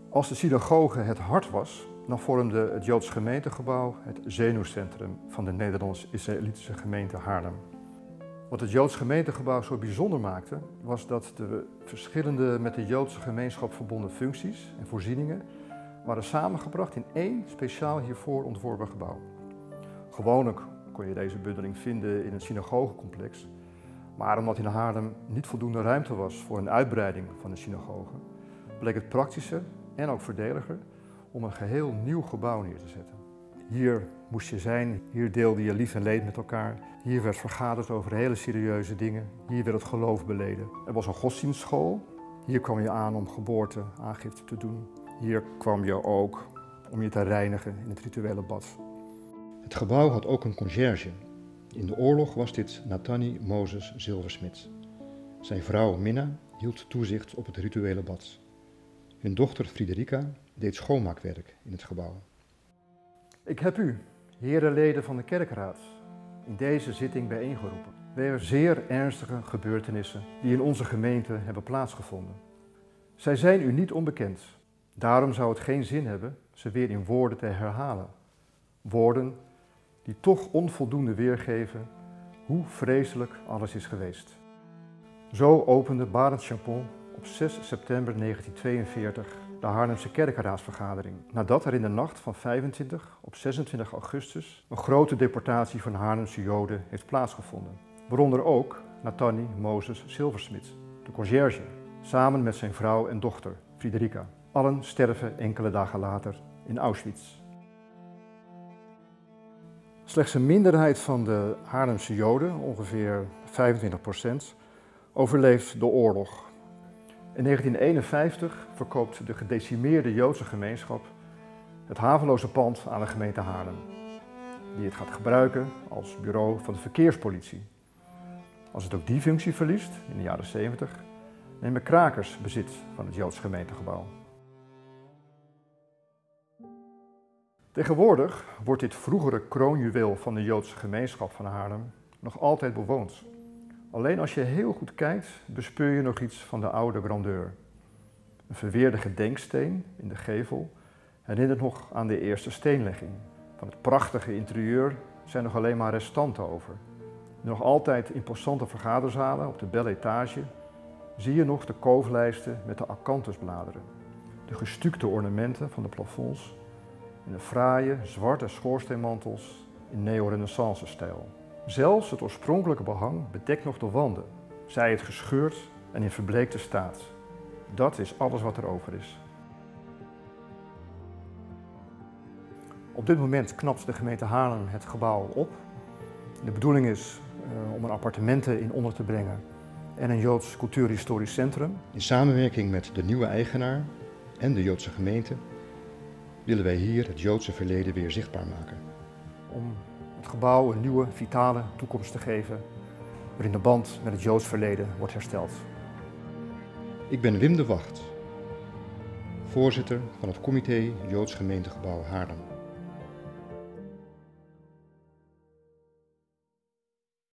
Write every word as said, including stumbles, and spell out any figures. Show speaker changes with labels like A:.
A: Als de synagoge het hart was, dan vormde het Joods gemeentegebouw het zenuwcentrum van de Nederlands-Israëlitische gemeente Haarlem. Wat het Joods gemeentegebouw zo bijzonder maakte, was dat de verschillende met de Joodse gemeenschap verbonden functies en voorzieningen waren samengebracht in één speciaal hiervoor ontworpen gebouw. Gewoonlijk kon je deze bundeling vinden in een synagogecomplex, maar omdat in Haarlem niet voldoende ruimte was voor een uitbreiding van de synagoge, bleek het praktischer en ook voordeliger om een geheel nieuw gebouw neer te zetten. Hier moest je zijn, hier deelde je lief en leed met elkaar, hier werd vergaderd over hele serieuze dingen, hier werd het geloof beleden. Er was een godsdienstschool, hier kwam je aan om geboorte, aangifte te doen. Hier kwam je ook om je te reinigen in het rituele bad. Het gebouw had ook een conciërge. In de oorlog was dit Nathani Mozes Zilversmit. Zijn vrouw Minna hield toezicht op het rituele bad. Hun dochter Friederika deed schoonmaakwerk in het gebouw. Ik heb u, herenleden van de kerkraad, in deze zitting bijeengeroepen. Wegens zeer ernstige gebeurtenissen die in onze gemeente hebben plaatsgevonden. Zij zijn u niet onbekend. Daarom zou het geen zin hebben ze weer in woorden te herhalen. Woorden die toch onvoldoende weergeven hoe vreselijk alles is geweest. Zo opende Barend Champon op zes september negentienhonderdtweeënveertig de Haarlemse kerkraadsvergadering, nadat er in de nacht van vijfentwintig op zesentwintig augustus een grote deportatie van Haarlemse Joden heeft plaatsgevonden. Waaronder ook Nathani Mozes Zilversmit, de conciërge, samen met zijn vrouw en dochter Friederika. Allen sterven enkele dagen later in Auschwitz. Slechts een minderheid van de Haarlemse Joden, ongeveer vijfentwintig procent, overleeft de oorlog. In negentien eenenvijftig verkoopt de gedecimeerde Joodse gemeenschap het haveloze pand aan de gemeente Haarlem, die het gaat gebruiken als bureau van de verkeerspolitie. Als het ook die functie verliest, in de jaren zeventig, nemen krakers bezit van het Joods gemeentegebouw. Tegenwoordig wordt dit vroegere kroonjuweel van de Joodse gemeenschap van Haarlem nog altijd bewoond. Alleen als je heel goed kijkt, bespeur je nog iets van de oude grandeur. Een verweerde gedenksteen in de gevel herinnert nog aan de eerste steenlegging. Van het prachtige interieur zijn nog alleen maar restanten over. De nog altijd imposante vergaderzalen op de belle etage zie je nog de kooflijsten met de acanthusbladeren, de gestukte ornamenten van de plafonds en de fraaie zwarte schoorsteenmantels in neo-renaissance-stijl. Zelfs het oorspronkelijke behang bedekt nog de wanden, zij het gescheurd en in verbleekte staat. Dat is alles wat er over is. Op dit moment knapt de gemeente Haarlem het gebouw op. De bedoeling is uh, om er appartementen in onder te brengen en een Joods cultuurhistorisch centrum. In samenwerking met de nieuwe eigenaar en de Joodse gemeente willen wij hier het Joodse verleden weer zichtbaar maken. Om het gebouw een nieuwe, vitale toekomst te geven, waarin de band met het Joods verleden wordt hersteld. Ik ben Wim de Wacht, voorzitter van het comité Joods Gemeentegebouw Haarlem.